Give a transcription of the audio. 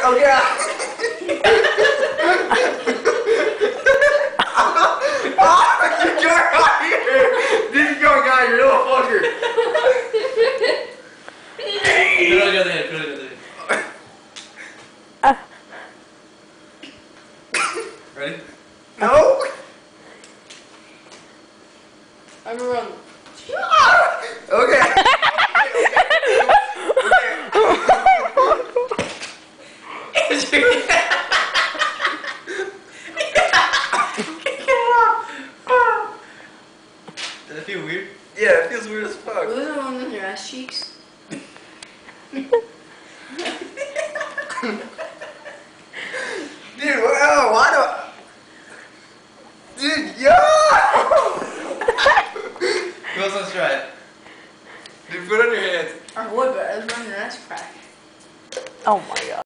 Okay. You jerk out here. This young guy, you little fucker. Put it on the other hand. Ready? No. I'm gonna run. Okay. Does it feel weird? Yeah, it feels weird as fuck. Was it on your ass cheeks? Dude, why do? Dude, yo! Who else wants to try it? Dude, put it on your hands. I would, but I was running your ass crack. Oh my god.